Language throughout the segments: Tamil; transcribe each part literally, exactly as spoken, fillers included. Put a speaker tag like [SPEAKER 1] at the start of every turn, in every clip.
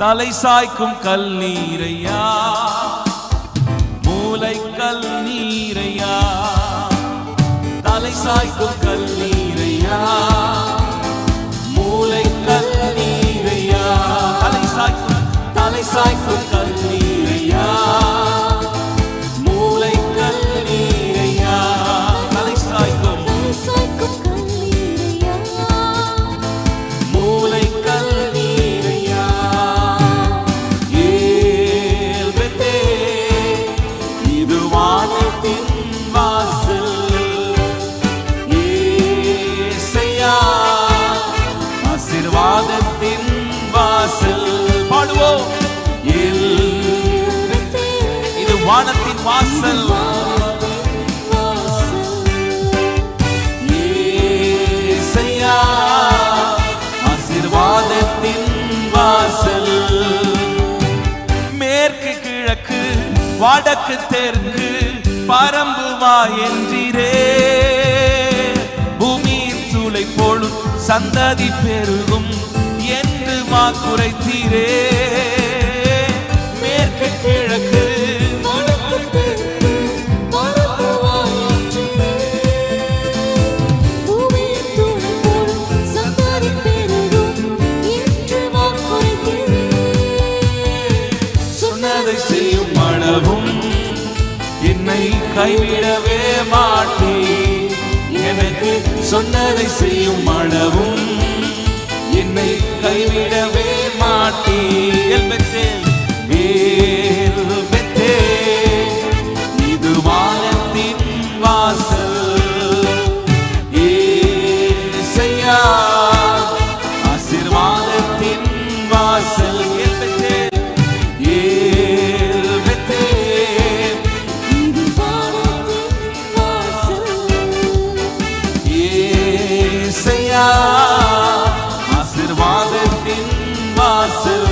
[SPEAKER 1] தலை சாய்க்கும் கல் நீரையா, மூளை கல் நீரையா, தலை சாய்க்கும் கல் நீரையா, மூளை கல் நீரையா, தலை சாய்க்கும் தலை சாய்க்கும் கல் நீரையா, மூளை கல் நீரையா, தலை சாய்க்கும் மூளை கல் நீரையா. ஏல் பெத்தே இது வானத்தின் வாசல், ஏசையா ஆசீர்வாதத்தின் வாசல். பாடுவோம். இது வானத்தின் வாசல், ஏசையா ஆசீர்வாதத்தின் வாசல். மேற்கு கிழக்கு வடக்கு தெற்கு பரம்புவா என்றீரே, பூமியின் சூளை போலும் சந்ததி பெருகும் என்று வாக்குரைத்தீரே. மேற்கு கிழக்கு சொன்னதை செய்யும் அளவும் என்னை கைவிடவே மாட்டே, எனக்கு சொன்னதை செய்யும் அளவும் என்னை கைவிடவே மாட்டே. இது வானத்தின் வாசல், ஏசையா ஆசீர்வாதத்தின் வாசல். ஏசையா ஆசீர்வாதத்தின் வாசல்.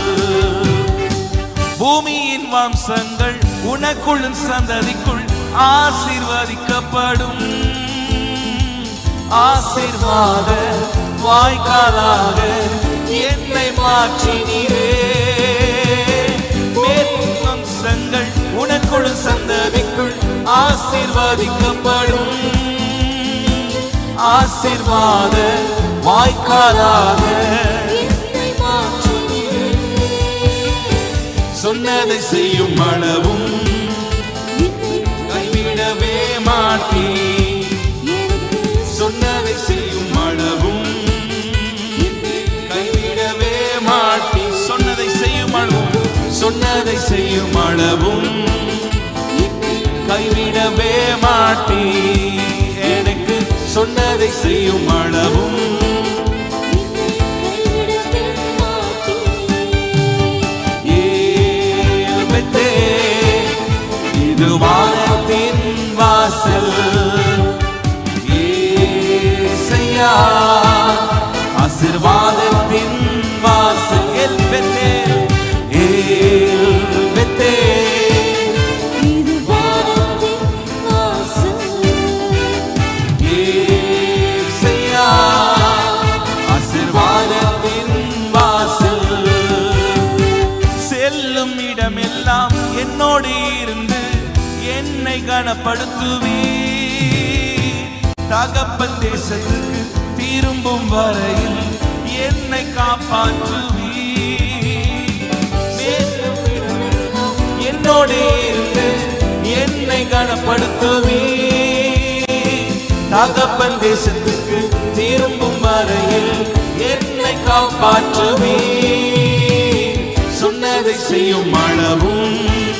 [SPEAKER 1] பூமியின் வம்சங்கள் உனக்குள் சந்ததிக்குள் ஆசீர்வதிக்கப்படும், ஆசீர்வாத வாய்க்காலாக என்னை மாற்றினீரே. மேற்கு வம்சங்கள் உனக்குள் சந்ததிக்குள் ஆசீர்வதிக்கப்படும், ஆசீர்வாத வாய்க்காலாக சொன்னதை செய்யும் அளவும் கைவிடவே மாட்டே, சொன்னதை செய்யும் அளவும் கைவிடவே மாட்டே. சொன்னதை செய்யும் அளவும் சொன்னதை செய்யும் அளவும் கைவிடவே மாட்டே, எனக்கு சொன்னதை செய்யும் அளவும். இது வானத்தின் வாசல், ஏசையா ஆசீர்வாதத்தின் வாசல். எல் பெத்தே எல் பெத்தே இது வானத்தின் வாசல், ஏசையா ஆசீர்வாதத்தின் வாசல். செல்லும் இடமெல்லாம் என்னோடு இருந்து என்னை கனப்படுத்துவி, தகப்பன் தேசத்துக்கு திரும்பும் வரையில் என்னை காப்பாற்றுவி. என்னோடு இருந்து என்னை கனப்படுத்துவி, தகப்பன் தேசத்துக்கு திரும்பும் வரையில் என்னை காப்பாற்றுவி. சொன்னதை செய்யும் அளவும்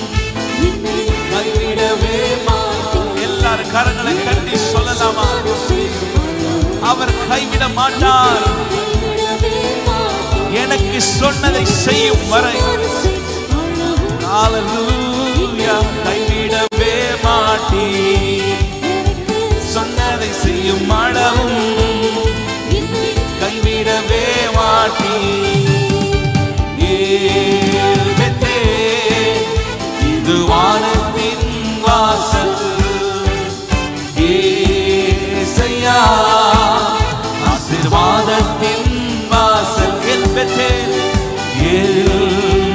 [SPEAKER 1] கைவிடவே மாட்டேன். எல்லாரும் கரங்களை கட்டி சொல்லலாமா? அவர் கைவிட மாட்டார், எனக்கு சொன்னதை செய்யும் வரை. ஹல்லேலூயா. கைவிடவே மாட்டே, சொன்னதை செய்யும் அளவும் கைவிடவே மாட்டே. இது வானத்தின் வாசல், ஏசையா ஆசீர்வாதத்தின் வாசல். எல் பெத்தேல் எல்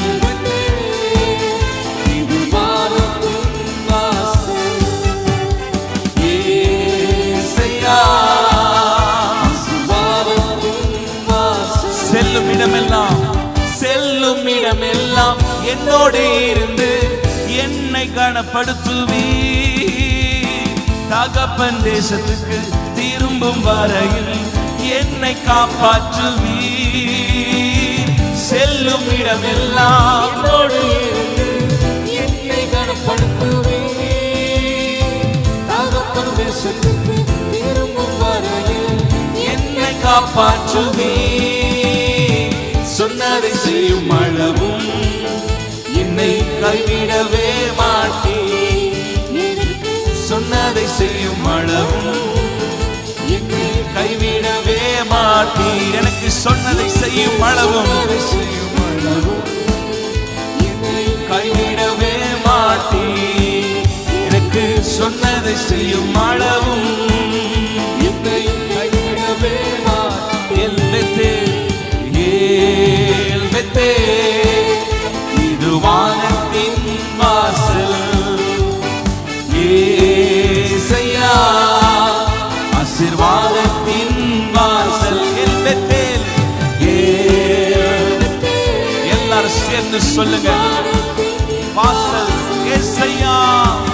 [SPEAKER 1] இடமெல்லாம் என்னோடு இருந்து என்னை கனப்படுத்துவீர். தகப்பன் தேசத்துக்கு திரும்பும் வரையில் என்னை காப்பாற்றுவீர். செல்லும் இடமெல்லாம்
[SPEAKER 2] என்னோடு இருந்து என்னை கனப்படுத்துவீர். தகப்பன் தேசத்துக்கு திரும்பும் வரையில்
[SPEAKER 1] என்னை காப்பாற்றுவீர். சொன்னதை செய்யும் அளவும் என்னை கைவிடவே மாட்டீர். சொன்னதை செய்யும் அளவும் என்னை கைவிடவே மாட்டீர். எனக்கு சொன்னதை செய்யும் அளவும் என்னை கைவிடவே மாட்டீர். எனக்கு சொன்னதை செய்யும் அளவும் என்னை கைவிடவே மாட்டீர். இது வானத்தின் வாசல் ஏசையா, ஆசீர்வாதத்தின் வாசல். எல்லாரும் சேர்ந்து சொல்லுங்க, வாசல் ஏசையா.